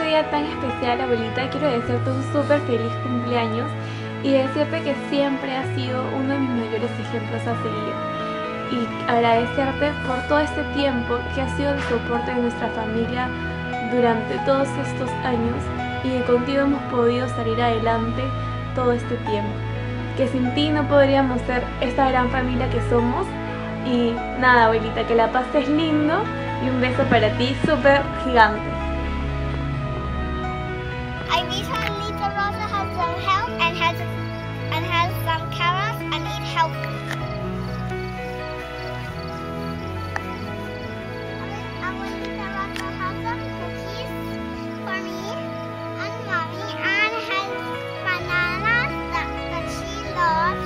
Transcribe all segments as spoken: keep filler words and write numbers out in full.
día tan especial, abuelita, quiero desearte un súper feliz cumpleaños y decirte que siempre has sido uno de mis mayores ejemplos a seguir. Y agradecerte por todo este tiempo que has sido el soporte de nuestra familia durante todos estos años y que contigo hemos podido salir adelante todo este tiempo. Que sin ti no podríamos ser esta gran familia que somos. Y nada, abuelita, que la pases lindo y un beso para ti súper gigante. I wish our little Rosa has some help and has and has some carrots and eat healthy. Our little Rosa has some cookies for me and mommy and has bananas that, that she loves.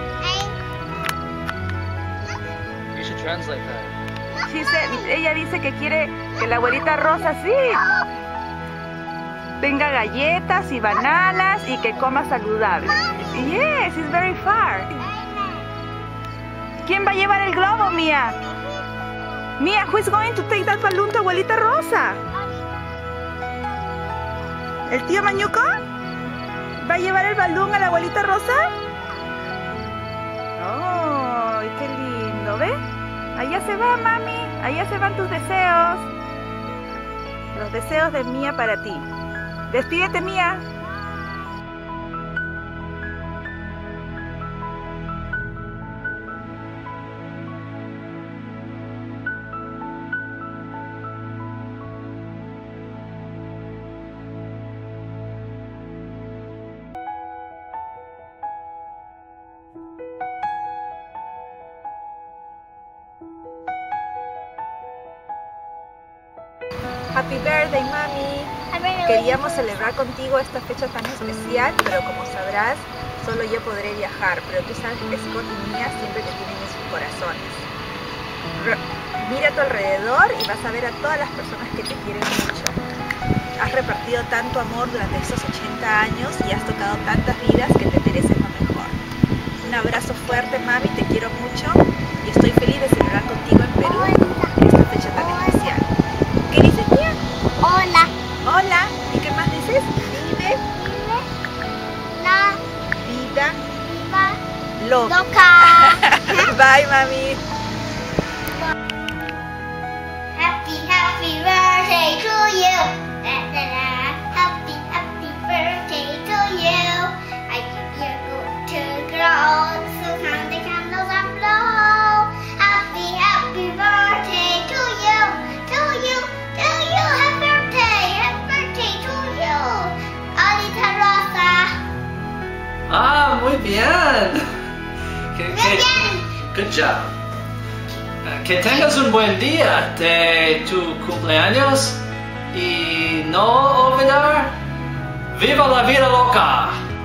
And You should translate that. She said, ella dice que quiere que la abuelita Rosa sí tenga galletas y bananas y que coma saludable. Yes, it's very far. ¿Quién va a llevar el globo, Mia? Mia, who is going to take that balloon to abuelita Rosa? ¿El tío Mañuco? ¿Va a llevar el balón a la abuelita Rosa? ¡Oh, qué lindo! ¿Ves? Allá se va, mami. Allá se van tus deseos. Los deseos de Mia para ti. Despídete, Mia. Happy birthday, mami. Queríamos celebrar contigo esta fecha tan especial, pero como sabrás, solo yo podré viajar. Pero tú sabes que Scott y Mia siempre te tienen en sus corazones. Re Mira a tu alrededor y vas a ver a todas las personas que te quieren mucho. Has repartido tanto amor durante estos ochenta años y has tocado tantas vidas que te mereces lo mejor. Un abrazo fuerte, mami, te quiero mucho y estoy feliz de celebrar contigo en Perú esta fecha tan especial. ¿Qué dices, Mia? hola. Hola. ¿Y qué más dices? Vive La vida viva loca. loca. Bye, mami. Happy, happy birthday to you. Da, da, da. Happy, happy birthday to you. I give you to grow. So count the candles and blow. Happy, happy birthday to you. To you, to you. Happy birthday. Happy birthday to you. Alita Rosa. Ah, muy bien. Que, Muy que, bien. good job. Uh, Que tengas un buen día de tu cumpleaños y no olvidar, ¡viva la vida loca!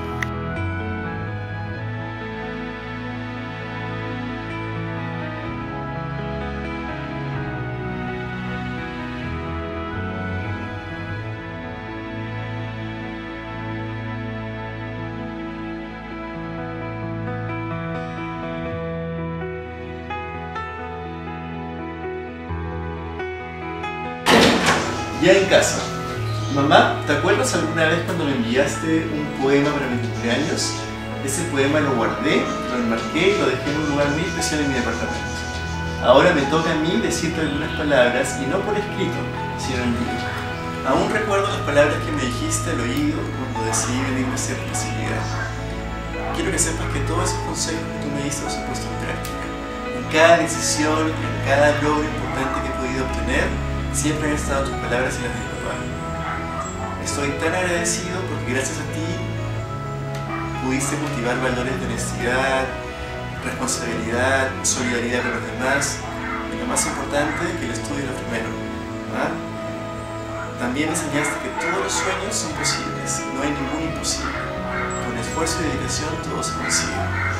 Ya en casa. Mamá, ¿te acuerdas alguna vez cuando me enviaste un poema para mi cumpleaños? Ese poema lo guardé, lo enmarqué y lo dejé en un lugar muy especial en mi departamento. Ahora me toca a mí decirte algunas palabras, y no por escrito, sino en vivo. Aún recuerdo las palabras que me dijiste al oído cuando decidí venirme a hacer especialidad. Quiero que sepas que todos esos consejos que tú me diste los he puesto en práctica. En cada decisión, en cada logro importante que he podido obtener, siempre han estado tus palabras y las de mi papá. Estoy tan agradecido porque gracias a ti pudiste cultivar valores de honestidad, responsabilidad, solidaridad con los demás y lo más importante, que el estudio es lo primero. ¿Ah? También me enseñaste que todos los sueños son posibles, no hay ningún imposible. Con esfuerzo y dedicación todo se consigue.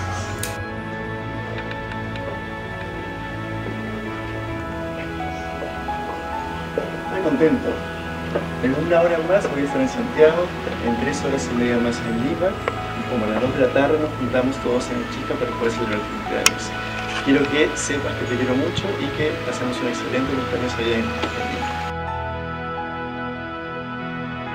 Contento. En una hora más voy a estar en Santiago, en tres horas y media más en Lima, y como a las dos de la tarde nos juntamos todos en Chica para poder celebrar tu cumpleaños. Quiero que sepas que te quiero mucho y que pasemos un excelente cumpleaños allá en Lima.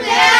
cumpleaños.